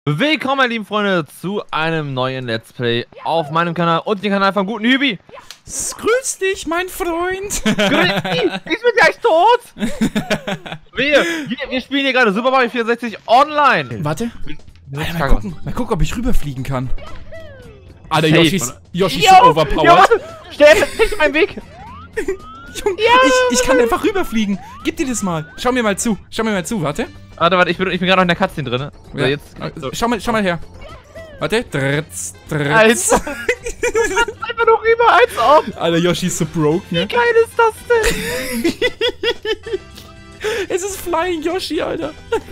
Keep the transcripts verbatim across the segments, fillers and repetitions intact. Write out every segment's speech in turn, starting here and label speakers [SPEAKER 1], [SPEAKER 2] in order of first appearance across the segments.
[SPEAKER 1] Willkommen, meine lieben Freunde, zu einem neuen Let's Play auf meinem Kanal und dem Kanal vom guten Hübi.
[SPEAKER 2] Grüß dich, mein Freund.
[SPEAKER 1] Grüß dich, ich bin gleich tot. wir, wir, wir spielen hier gerade Super Mario vierundsechzig online.
[SPEAKER 2] Warte,
[SPEAKER 1] wir
[SPEAKER 2] Alter, mal, gucken, mal gucken, ob ich rüberfliegen kann. Alter,
[SPEAKER 1] Safe,
[SPEAKER 2] Yoshi ist, Yoshi ist
[SPEAKER 1] Yo,
[SPEAKER 2] so overpowered.
[SPEAKER 1] Jo, warte, stell nicht in meinen Weg.
[SPEAKER 2] Junge, ich, ich kann einfach rüberfliegen. Gib dir das mal. Schau mir mal zu. Schau mir mal zu, warte.
[SPEAKER 1] Warte, warte, ich bin, ich bin gerade noch in der Cutscene drin. Oder
[SPEAKER 2] Ja.
[SPEAKER 1] jetzt. So.
[SPEAKER 2] Schau mal, schau mal her. Warte. Dritz, dritz.
[SPEAKER 1] Alter. Du kannst einfach noch rüber, als ob.
[SPEAKER 2] Alter, Yoshi ist so broke, ne?
[SPEAKER 1] Wie geil ist das denn?
[SPEAKER 2] Es ist Flying Yoshi, Alter.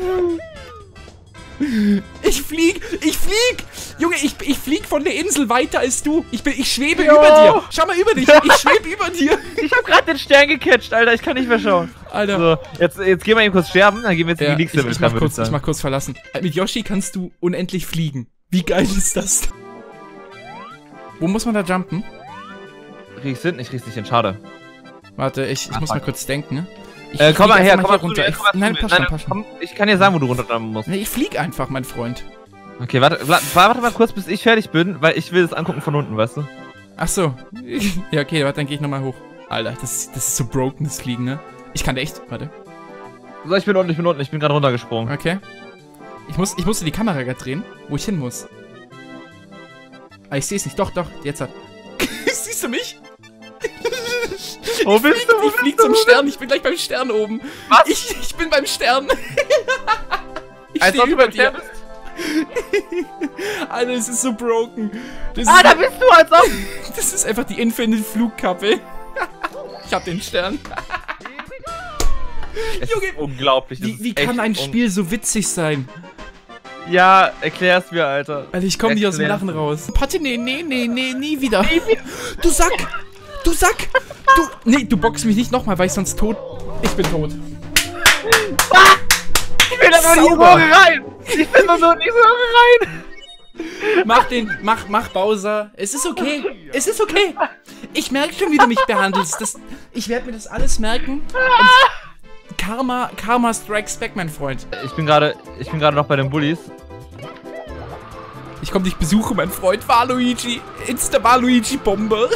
[SPEAKER 2] Ich flieg, ich flieg! Junge, ich, ich flieg von der Insel weiter als du. Ich bin, ich schwebe
[SPEAKER 1] Jo.
[SPEAKER 2] über dir. Schau mal über dich. Ich schwebe über dir.
[SPEAKER 1] Ich hab gerade den Stern gecatcht, Alter. Ich kann nicht mehr schauen.
[SPEAKER 2] Alter.
[SPEAKER 1] So, jetzt, jetzt gehen wir eben kurz sterben, dann gehen wir jetzt
[SPEAKER 2] Ja,
[SPEAKER 1] in die nächste
[SPEAKER 2] ich, ich, mach
[SPEAKER 1] Welt,
[SPEAKER 2] kurz,
[SPEAKER 1] würde
[SPEAKER 2] ich mach kurz verlassen. Mit Yoshi kannst du unendlich fliegen. Wie geil ist das? Wo muss man da jumpen?
[SPEAKER 1] Riech's hinten, ich riech's nicht hin, schade.
[SPEAKER 2] Warte, ich, ich muss mal kurz denken, ne? Ich,
[SPEAKER 1] Äh,
[SPEAKER 2] ich
[SPEAKER 1] komm
[SPEAKER 2] flieg
[SPEAKER 1] mal her,
[SPEAKER 2] einfach
[SPEAKER 1] komm mal
[SPEAKER 2] hier runter.
[SPEAKER 1] runter.
[SPEAKER 2] Ich,
[SPEAKER 1] Komm mal
[SPEAKER 2] nein,
[SPEAKER 1] zu
[SPEAKER 2] pass
[SPEAKER 1] mir.
[SPEAKER 2] schon,
[SPEAKER 1] Nein,
[SPEAKER 2] pass schon.
[SPEAKER 1] komm, ich kann dir sagen, wo du runterjumpen musst.
[SPEAKER 2] Nee, ich flieg einfach, mein Freund.
[SPEAKER 1] Okay, warte, warte, warte mal kurz, bis ich fertig bin, weil ich will das angucken von unten, weißt du?
[SPEAKER 2] Ach so. Ja, okay, warte, dann gehe ich nochmal hoch. Alter, das, das ist so broken, das Fliegen, ne? Ich kann da echt, warte.
[SPEAKER 1] So, ich bin unten, ich bin unten, ich bin gerade runtergesprungen.
[SPEAKER 2] Okay. Ich muss, ich musste die Kamera gerade drehen, wo ich hin muss. Ah, ich sehe es nicht. Doch, doch, jetzt hat. Siehst du mich?
[SPEAKER 1] Wo bist
[SPEAKER 2] ich
[SPEAKER 1] du? Wo
[SPEAKER 2] ich flieg
[SPEAKER 1] bist
[SPEAKER 2] zum
[SPEAKER 1] du?
[SPEAKER 2] Stern, ich bin gleich beim Stern oben.
[SPEAKER 1] Was?
[SPEAKER 2] Ich, ich bin beim Stern. Ich
[SPEAKER 1] Als
[SPEAKER 2] stehe
[SPEAKER 1] ob du
[SPEAKER 2] über
[SPEAKER 1] beim Stern
[SPEAKER 2] dir.
[SPEAKER 1] bist?
[SPEAKER 2] Alter, es ist so broken. Das
[SPEAKER 1] Ah,
[SPEAKER 2] ist,
[SPEAKER 1] da bist du, als ob!
[SPEAKER 2] das ist einfach die Infinite Flugkappe. Ich hab den Stern.
[SPEAKER 1] Es
[SPEAKER 2] Junge,
[SPEAKER 1] ist unglaublich. Das
[SPEAKER 2] Wie,
[SPEAKER 1] ist
[SPEAKER 2] wie kann
[SPEAKER 1] echt
[SPEAKER 2] ein
[SPEAKER 1] un-
[SPEAKER 2] Spiel so witzig sein?
[SPEAKER 1] Ja, erklär's mir, Alter.
[SPEAKER 2] Alter, ich komme nicht aus dem
[SPEAKER 1] Erklär's.
[SPEAKER 2] Lachen raus. Patti, nee, nee, nee, nee, nie wieder. Du Sack! Du Sack! Du. Nee, du boxst mich nicht nochmal, weil ich sonst tot. Ich bin tot.
[SPEAKER 1] Ich bin da noch nicht so
[SPEAKER 2] Sauber.
[SPEAKER 1] rein! Ich bin da noch nicht so rein!
[SPEAKER 2] Mach den. Mach, mach Bowser. Es ist okay. Es ist okay. Ich merke schon, wie du mich behandelst. Das, ich werde mir das alles merken. Und Karma, Karma strikes back, mein Freund.
[SPEAKER 1] Ich bin gerade, ich bin gerade noch bei den Bullies.
[SPEAKER 2] Ich komme dich besuchen, mein Freund. Waluigi. Insta Waluigi-Bombe.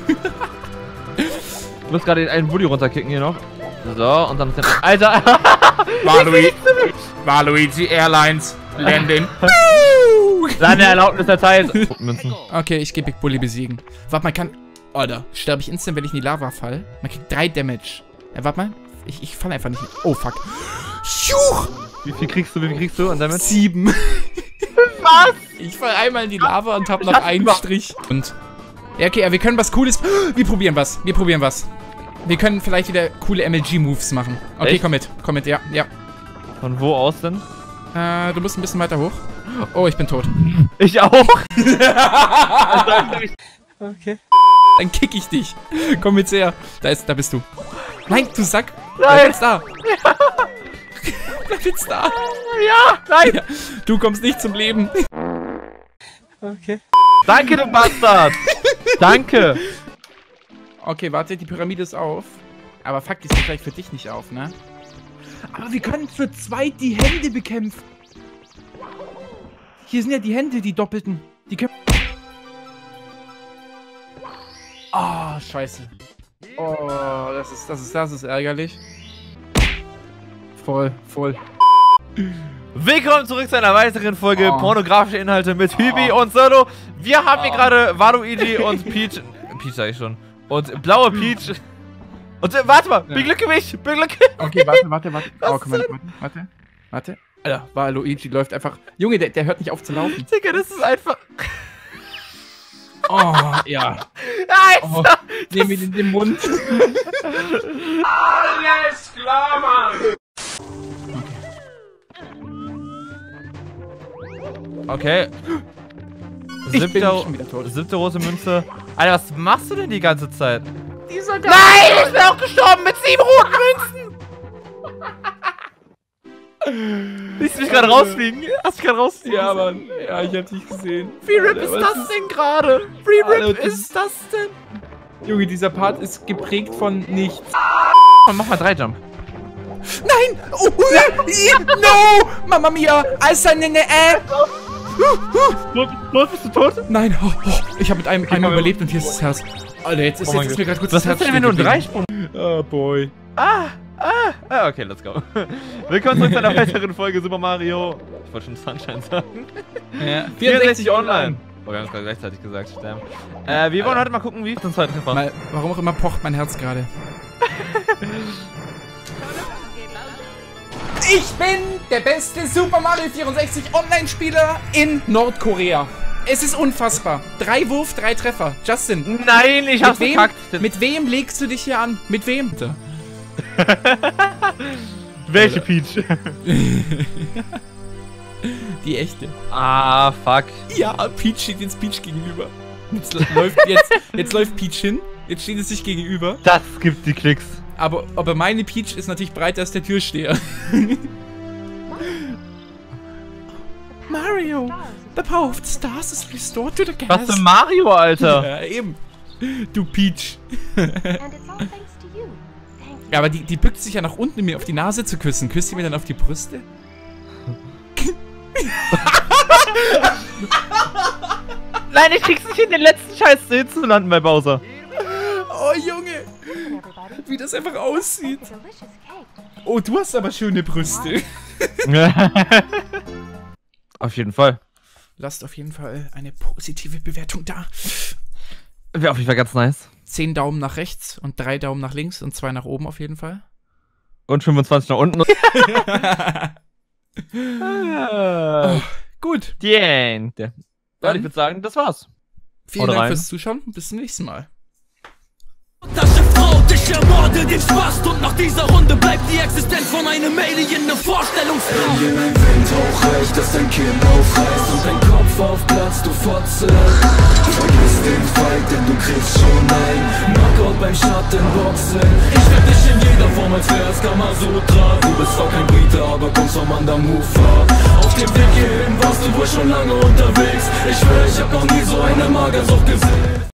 [SPEAKER 1] Ich muss gerade einen Bulli runterkicken hier noch. So, und dann... Alter!
[SPEAKER 2] Waluigi. Waluigi Airlines. Landing.
[SPEAKER 1] Seine Erlaubnis erteilt. Münzen.
[SPEAKER 2] Okay, ich gehe Big Bully besiegen. Warte mal, kann... Alter, sterbe ich instant, wenn ich in die Lava fall? Man kriegt drei Damage. Ja, warte mal. Ich, ich falle einfach nicht. Oh, fuck. Schuch!
[SPEAKER 1] Wie viel kriegst du, wie viel kriegst du? Und damit?
[SPEAKER 2] Sieben.
[SPEAKER 1] Was?
[SPEAKER 2] Ich fall einmal in die Lava und hab noch
[SPEAKER 1] Schaff
[SPEAKER 2] einen
[SPEAKER 1] mal.
[SPEAKER 2] Strich. Und... Ja, okay, ja, wir können was Cooles... Wir probieren was. Wir probieren was. Wir können vielleicht wieder coole M L G-Moves machen. Okay,
[SPEAKER 1] Echt?
[SPEAKER 2] komm mit. Komm mit, ja, ja.
[SPEAKER 1] Von wo aus denn?
[SPEAKER 2] Äh, du musst ein bisschen weiter hoch. Oh, ich bin tot.
[SPEAKER 1] Ich auch.
[SPEAKER 2] Okay. Dann kick ich dich. Komm jetzt her. Da ist, da bist du. Nein, du Sack. Bleib
[SPEAKER 1] Nein.
[SPEAKER 2] jetzt da. Bleib jetzt da.
[SPEAKER 1] Ja, nein.
[SPEAKER 2] Ja, du kommst nicht zum Leben.
[SPEAKER 1] Okay. Danke, du Bastard. Danke.
[SPEAKER 2] Okay, warte, die Pyramide ist auf. Aber fuck, die ist vielleicht für dich nicht auf, ne? Aber wir können für zwei die Hände bekämpfen. Hier sind ja die Hände, die doppelten. Die können... Ah, scheiße. Oh, das ist, das ist, das ist ärgerlich. Voll, voll.
[SPEAKER 1] Willkommen zurück zu einer weiteren Folge
[SPEAKER 2] Oh.
[SPEAKER 1] pornografische Inhalte mit Hübi und Solo. Wir haben hier
[SPEAKER 2] Oh.
[SPEAKER 1] gerade Waluigi und Peach... Peach sag ich schon. Und blaue Peach... Und äh, warte mal,
[SPEAKER 2] Ja.
[SPEAKER 1] beglücke mich, beglücke...
[SPEAKER 2] Okay, warte, warte, warte.
[SPEAKER 1] Was
[SPEAKER 2] Oh, komm mal, warte, warte, warte. Alter, war Luigi läuft einfach... Junge, der, der hört nicht auf zu laufen.
[SPEAKER 1] Digga, das ist einfach...
[SPEAKER 2] Oh, ja. Oh,
[SPEAKER 1] Alter!
[SPEAKER 2] nehm ihn in den Mund.
[SPEAKER 3] Alles klar, Mann!
[SPEAKER 1] Okay.
[SPEAKER 2] Ich bin
[SPEAKER 1] Siebte,
[SPEAKER 2] schon wieder tot.
[SPEAKER 1] siebte rote Münze. Alter, was machst du denn die ganze Zeit?
[SPEAKER 2] Dieser
[SPEAKER 1] Nein, ich bin auch gestorben mit sieben roten Münzen! Siehst du mich gerade rausfliegen? Hast du gerade rausfliegen?
[SPEAKER 2] Ja, Mann. Ja, ich hab dich gesehen.
[SPEAKER 1] Wie RIP
[SPEAKER 2] Alter,
[SPEAKER 1] ist
[SPEAKER 2] was
[SPEAKER 1] das denn gerade? Wie
[SPEAKER 2] Alter,
[SPEAKER 1] RIP
[SPEAKER 2] das-
[SPEAKER 1] ist das denn?
[SPEAKER 2] Junge, dieser Part ist geprägt von nichts.
[SPEAKER 1] Mach mal drei Jump.
[SPEAKER 2] Nein! Oh, uh, no! Mamma mia! Alza, ne, ne, äh!
[SPEAKER 1] Tot, tot, bist du tot?
[SPEAKER 2] Nein, oh, oh. Ich habe mit einem
[SPEAKER 1] Okay,
[SPEAKER 2] einmal
[SPEAKER 1] komm,
[SPEAKER 2] überlebt und hier ist das Herz. Alter, jetzt ist,
[SPEAKER 1] Oh
[SPEAKER 2] jetzt
[SPEAKER 1] mein
[SPEAKER 2] ist
[SPEAKER 1] Gott.
[SPEAKER 2] mir gerade kurz
[SPEAKER 1] Was
[SPEAKER 2] das Herz
[SPEAKER 1] ist denn, wenn du einen
[SPEAKER 2] stehen
[SPEAKER 1] Dreisprung...
[SPEAKER 2] Oh boy.
[SPEAKER 1] Ah, ah, ah, okay, let's go. Willkommen zurück zu einer weiteren Folge Super Mario. Ich wollte schon Sunshine sagen.
[SPEAKER 2] Ja.
[SPEAKER 1] vierundsechzig online. Oh, wir haben es gerade gleichzeitig gesagt, damn. Äh, wir wollen heute mal gucken, wie uns zwei Treffer.
[SPEAKER 2] Mal, warum auch immer pocht mein Herz gerade. Ich bin der beste Super Mario vierundsechzig Online-Spieler in Nordkorea. Es ist unfassbar. Drei Wurf, drei Treffer. Justin.
[SPEAKER 1] Nein, ich hab's
[SPEAKER 2] mit wem,
[SPEAKER 1] verkackt.
[SPEAKER 2] mit wem legst du dich hier an? Mit wem?
[SPEAKER 1] Welche Peach?
[SPEAKER 2] Die echte.
[SPEAKER 1] Ah, fuck.
[SPEAKER 2] Ja, Peach steht jetzt Peach gegenüber. Jetzt läuft, jetzt, jetzt läuft Peach hin. Jetzt steht es sich gegenüber.
[SPEAKER 1] Das gibt die Klicks.
[SPEAKER 2] Aber, aber meine Peach ist natürlich breiter als der Türsteher. Mario, the power of the stars is restored to the gas.
[SPEAKER 1] Was für Mario, Alter?
[SPEAKER 2] Ja, eben. Du Peach. Ja, aber die, die bückt sich ja nach unten, um mir auf die Nase zu küssen. Küsst sie mir dann auf die Brüste?
[SPEAKER 1] Nein, ich krieg's nicht in den letzten Scheiß zu landen bei Bowser.
[SPEAKER 2] Oh, Junge. Wie das einfach aussieht. Oh, du hast aber schöne Brüste.
[SPEAKER 1] Auf jeden Fall.
[SPEAKER 2] Lasst auf jeden Fall eine positive Bewertung da.
[SPEAKER 1] Wäre auf jeden Fall ganz nice.
[SPEAKER 2] Zehn Daumen nach rechts und drei Daumen nach links und zwei nach oben auf jeden Fall.
[SPEAKER 1] Und fünfundzwanzig nach unten.
[SPEAKER 2] Oh, gut.
[SPEAKER 1] Die Ende. Ja, ich würde sagen, das war's.
[SPEAKER 2] Vielen
[SPEAKER 1] Haut
[SPEAKER 2] Dank
[SPEAKER 1] rein.
[SPEAKER 2] fürs Zuschauen und bis zum nächsten Mal.
[SPEAKER 4] Tasche Frau, dich ermorde den Spaß und nach dieser Runde bleibt die Existenz von einem Alien eine Vorstellungskraft.
[SPEAKER 5] Alien, ein Windhauch reicht, dass dein Kinn aufreißt und dein Kopf aufplatzt, du Fotze. Vergiss den Fight, denn du kriegst schon ein Knockout beim Schattenboxen. Ich werd dich in jeder Form als wär's Kamasutra. Du bist zwar kein Brite, aber kommst vom Mandamufa. Auf dem Weg hierhin warst du wohl schon lange unterwegs. Ich schwör, ich hab noch nie so eine Magersucht gesehen.